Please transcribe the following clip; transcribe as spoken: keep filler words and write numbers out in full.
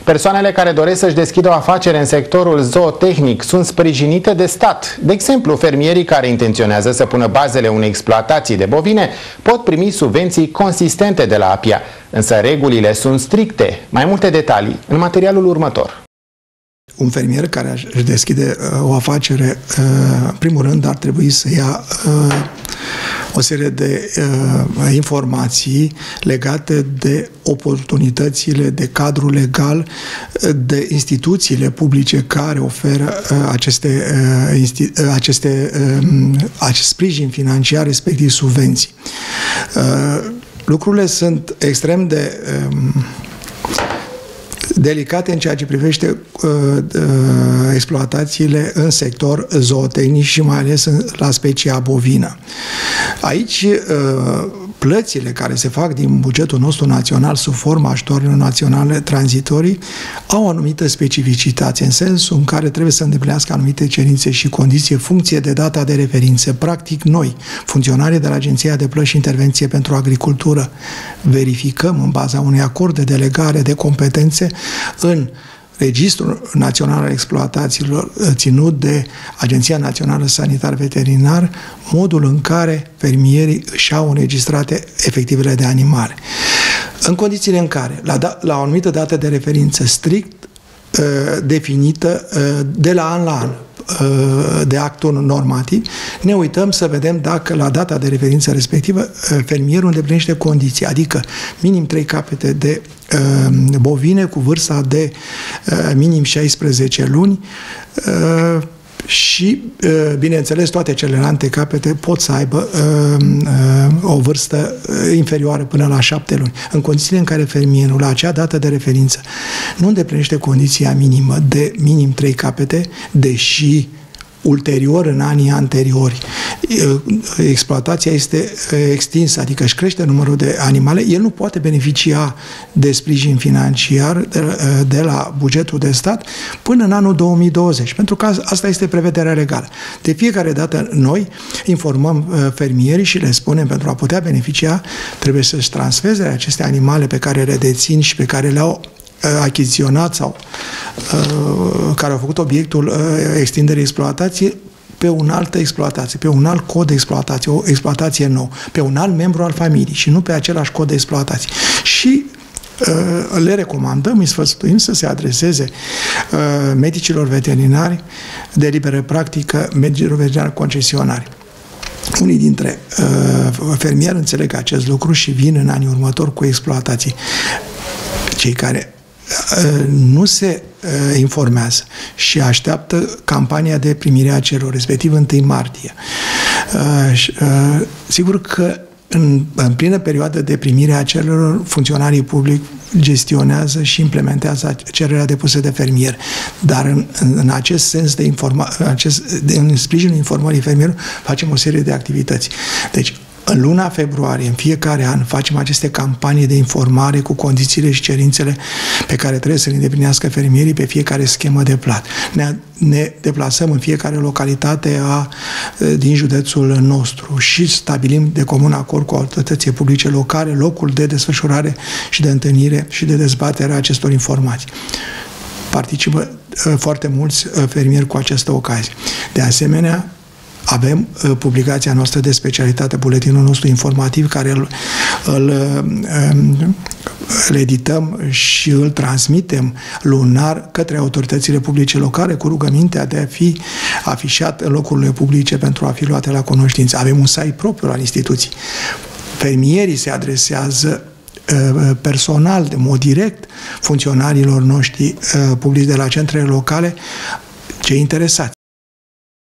Persoanele care doresc să-și deschidă o afacere în sectorul zootehnic sunt sprijinite de stat. De exemplu, fermierii care intenționează să pună bazele unei exploatații de bovine pot primi subvenții consistente de la A P I A, însă regulile sunt stricte. Mai multe detalii în materialul următor. Un fermier care își deschide uh, o afacere, uh, în primul rând ar trebui să ia uh, o serie de uh, informații legate de oportunități, de cadrul legal, de instituțiile publice care oferă uh, aceste, uh, uh, aceste uh, acest sprijin financiar, respectiv subvenții. Uh, lucrurile sunt extrem de uh, delicate în ceea ce privește uh, uh, exploatațiile în sector zootehnic și mai ales în, la specia bovină. Aici uh, plățile care se fac din bugetul nostru național sub forma ajutoarelor naționale tranzitorii au o anumită specificitate, în sensul în care trebuie să îndeplinească anumite cerințe și condiții în funcție de data de referință. Practic, noi, funcționarii de la Agenția de Plăți și Intervenție pentru Agricultură, verificăm în baza unui acord de delegare de competențe în Registrul Național al Exploatațiilor ținut de Agenția Națională Sanitar Veterinar, modul în care fermierii își au înregistrate efectivele de animale. În condițiile în care, la, da, la o anumită dată de referință strict uh, definită uh, de la an la an, de actul normativ, ne uităm să vedem dacă la data de referință respectivă fermierul îndeplinește condiții, adică minim trei capete de bovine cu vârsta de minim șaisprezece luni și, bineînțeles, toate celelalte capete pot să aibă o vârstă inferioară până la șapte luni. În condițiile în care fermierul, la acea dată de referință, nu îndeplinește condiția minimă de minim trei capete, deși ulterior, în anii anteriori, exploatația este extinsă, adică își crește numărul de animale, el nu poate beneficia de sprijin financiar de, de la bugetul de stat până în anul două mii douăzeci, pentru că asta este prevederea legală. De fiecare dată noi informăm fermierii și le spunem, pentru a putea beneficia, trebuie să-și transfere aceste animale pe care le dețin și pe care le-au achiziționat sau uh, care au făcut obiectul uh, extinderii exploatației pe un altă exploatație, pe un alt cod de exploatație, o exploatație nouă, pe un alt membru al familiei și nu pe același cod de exploatație. Și uh, le recomandăm, îi sfătuim să se adreseze uh, medicilor veterinari de liberă practică, medicilor veterinari concesionari. Unii dintre uh, fermieri înțeleg acest lucru și vin în anii următori cu exploatații. Cei care nu se uh, informează și așteaptă campania de primire a celor, respectiv întâi martie. Uh, uh, sigur că în, în plină perioadă de primire a celor, funcționarii publici gestionează și implementează cererea depusă de fermier. Dar în, în, în acest sens de informa, acest, de, în sprijinul informării fermierului facem o serie de activități. Deci, în luna februarie, în fiecare an, facem aceste campanii de informare cu condițiile și cerințele pe care trebuie să le îndeplinească fermierii pe fiecare schemă de plată. Ne, ne deplasăm în fiecare localitate a, din județul nostru și stabilim de comun acord cu autoritățile publice locale locul de desfășurare și de întâlnire și de dezbatere a acestor informații. Participă foarte mulți fermieri cu această ocazie. De asemenea, avem uh, publicația noastră de specialitate, buletinul nostru informativ, care îl, îl, um, îl edităm și îl transmitem lunar către autoritățile publice locale cu rugămintea de a fi afișat în locurile publice pentru a fi luate la cunoștință. Avem un site propriu al instituției. Fermierii se adresează uh, personal, de mod direct, funcționarilor noștri uh, publici de la centrele locale, cei interesați.